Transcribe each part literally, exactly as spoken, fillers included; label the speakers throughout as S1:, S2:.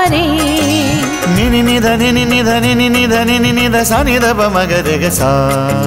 S1: रे
S2: नि नि नि ध नि नि नि ध नि नि नि ध नि नि नि ध सा नि ध प म ग रे ग सा।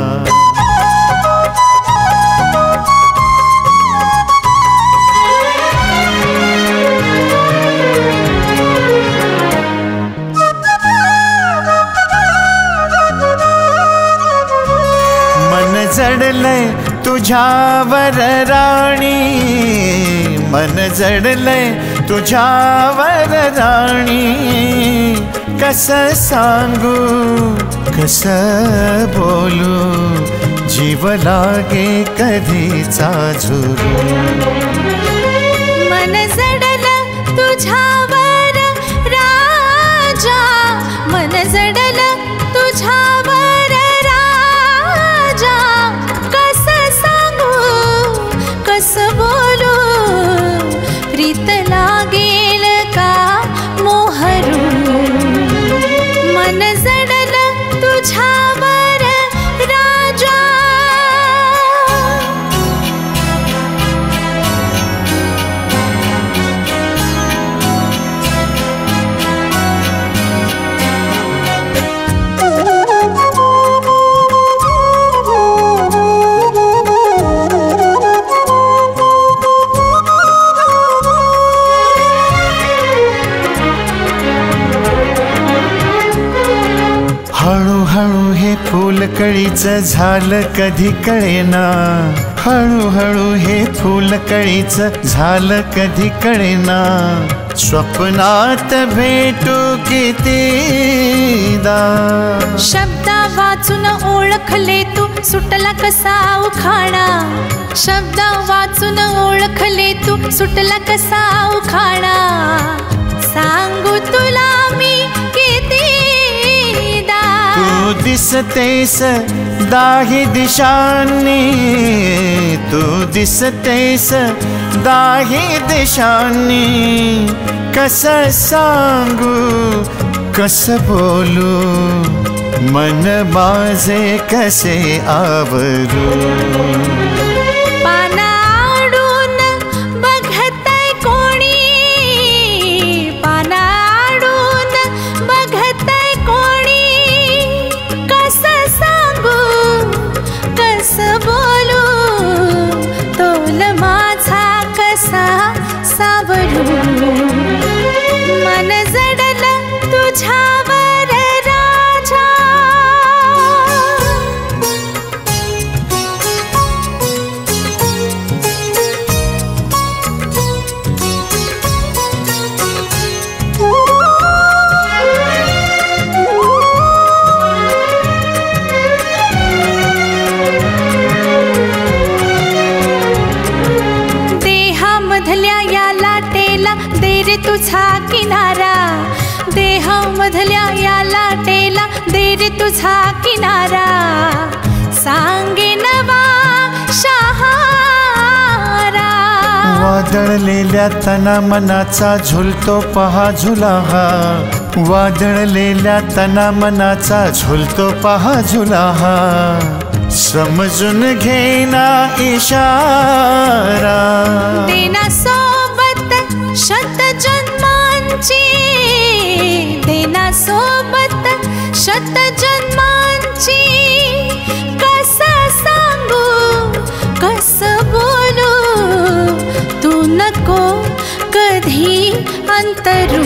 S2: मन जडलंय तुझ्यावर राणी, मन जडलंय तुझ्यावर राणी, कसं सांगू कसं बोलू, जीव लागे कधीचा झुरू।
S1: मन जडलं तुझ्यावर राजा, मन जडलं तुझ्यावर राजा, कसं सांगू कसं बोलू, प्रीत लागेल का मोहरू। मन जडलं तुझ्यावर राजा।
S2: हळूहळू हे फुलकळीचं झालं कधी कळेना, हळूहळू हे फुलकळीचं झालं कधी कळेना, स्वप्नात भेटू कितीदा।
S1: शब्दा वाचून ओळखले तू सुटला कसा उखाणा, शब्दा वाचून ओळखले तू सुटला कसा उखाणा, सांगू तुला मी कितीदा।
S2: तू दिसतेस दाही दिशांनी, तू दिसतेस दाही दिशांनी, कसं सांगू कसं बोलू, मन माझे कसे आवरू।
S1: पाना आडून बघतय कोणी, पाना आडून बघतय कोणी, कसं सांगू कसं बोलू, तोल माझा कसा सावरू। मन जडलं तुझ्यावर राजा। देहामधल्या या लाटेला दे रे तुझा किनारा, देहामधल्या या लाटेला दे रे तुझा किनारा, सांगे नवा शहारा।
S2: वादळलेल्या तना मनाचा झुलतो पहा झुला हा, वादळलेल्या तना मनाचा झुलतो पहा झुला हा, समजून घेना इशारा।
S1: देना सोबत शत जन्मांची, देना सोबत शत जन्मांची, कसं सांगू कसं बोलू, तू नको कधी अंतरू।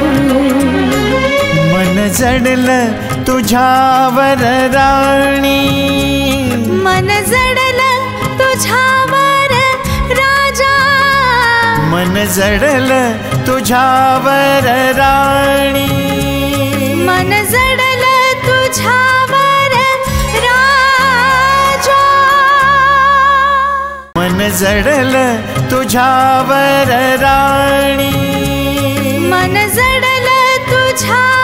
S2: मन जडलं तुझ्यावर राणी,
S1: मन जडलं तुझ्यावर राजा,
S2: मन जडलं तुझ्यावर राणी,
S1: मन जडलं तुझ्यावर राजा,
S2: मन जडलं तुझ्यावर राणी,
S1: मन जडलं तुझ्या